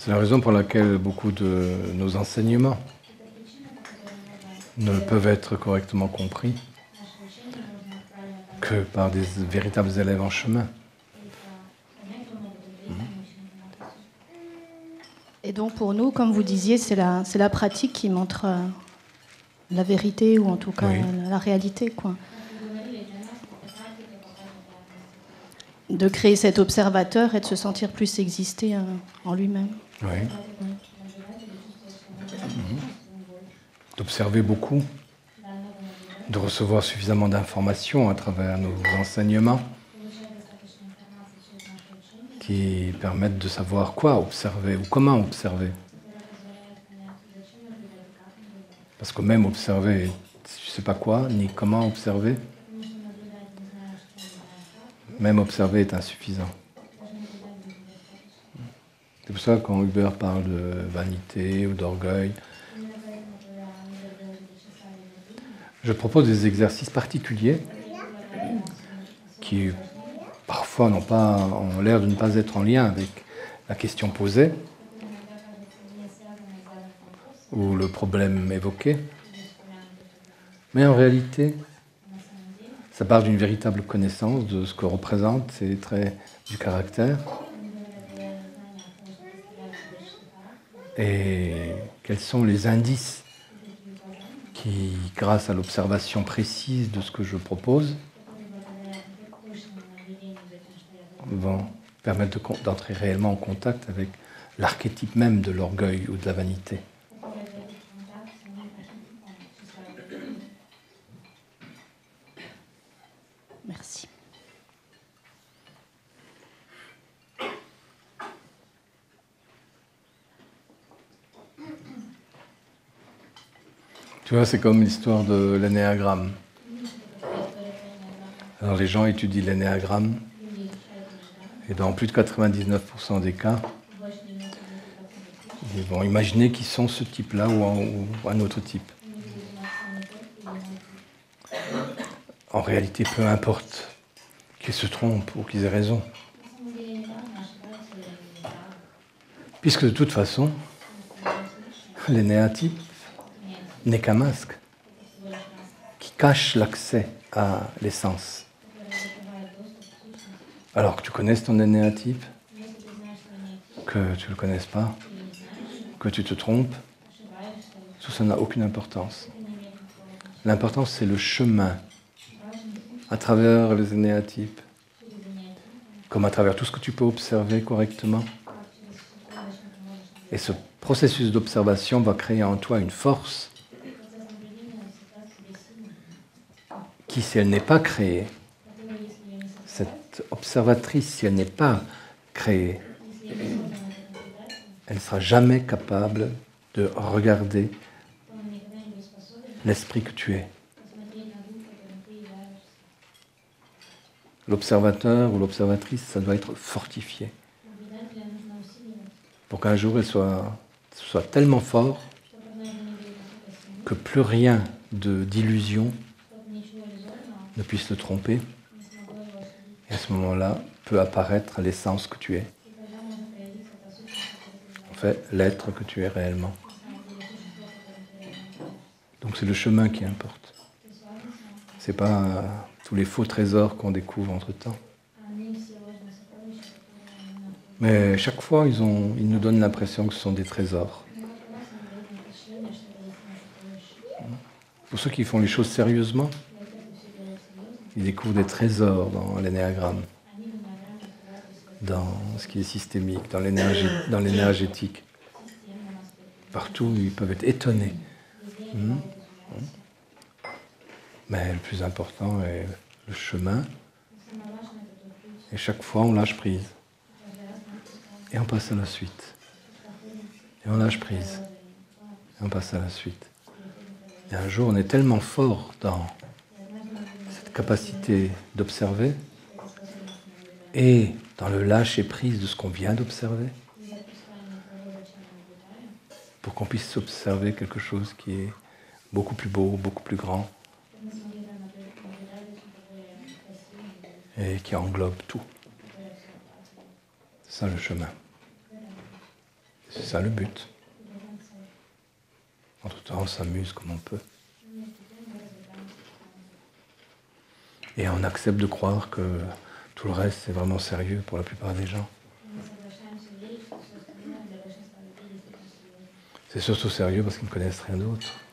C'est la raison pour laquelle beaucoup de nos enseignements ne peuvent être correctement compris que par des véritables élèves en chemin. Et donc pour nous, comme vous disiez, c'est la pratique qui montre la vérité, ou en tout cas Oui. la réalité, quoi. De créer cet observateur et de se sentir plus exister en lui-même. Oui. D'observer beaucoup, de recevoir suffisamment d'informations à travers nos enseignements qui permettent de savoir quoi observer ou comment observer. Parce que même observer, si tu ne sais pas quoi, ni comment observer, même observer est insuffisant. C'est pour ça que quand Hubert parle de vanité ou d'orgueil, je propose des exercices particuliers qui parfois ont l'air de ne pas être en lien avec la question posée ou le problème évoqué. Mais en réalité, ça part d'une véritable connaissance de ce que représentent ces traits du caractère et quels sont les indices qui, grâce à l'observation précise de ce que je propose, vont permettre d'entrer réellement en contact avec l'archétype même de l'orgueil ou de la vanité. Merci. Tu vois, c'est comme l'histoire de l'énéagramme. Alors les gens étudient l'énéagramme et dans plus de 99% des cas, ils vont imaginer qu'ils sont ce type-là ou un autre type. En réalité, peu importe qu'ils se trompent ou qu'ils aient raison. Puisque de toute façon, l'énéatype n'est qu'un masque qui cache l'accès à l'essence. Alors que tu connaisses ton énéatype, que tu ne le connaisses pas, que tu te trompes, tout ça n'a aucune importance. L'importance, c'est le chemin à travers les énéatypes, comme à travers tout ce que tu peux observer correctement. Et ce processus d'observation va créer en toi une force qui, si elle n'est pas créée, cette observatrice, si elle n'est pas créée, elle ne sera jamais capable de regarder l'esprit que tu es. L'observateur ou l'observatrice, ça doit être fortifié. Pour qu'un jour, elle soit tellement fort que plus rien d'illusion ne puisse le tromper. Et à ce moment-là, peut apparaître l'essence que tu es. En fait, l'être que tu es réellement. Donc c'est le chemin qui importe. C'est pas tous les faux trésors qu'on découvre entre-temps. Mais chaque fois, ils nous donnent l'impression que ce sont des trésors. Pour ceux qui font les choses sérieusement, ils découvrent des trésors dans l'énéagramme, dans ce qui est systémique, dans l'énergétique. Partout, ils peuvent être étonnés. Mais le plus important est le chemin. Et chaque fois, on lâche prise. Et on passe à la suite. Et on lâche prise. Et on passe à la suite. Et un jour, on est tellement fort dans cette capacité d'observer et dans le lâcher prise de ce qu'on vient d'observer pour qu'on puisse observer quelque chose qui est beaucoup plus beau, beaucoup plus grand et qui englobe tout. C'est ça le chemin. C'est ça le but. En tout temps, on s'amuse comme on peut. Et on accepte de croire que tout le reste, c'est vraiment sérieux pour la plupart des gens. C'est surtout sérieux parce qu'ils ne connaissent rien d'autre.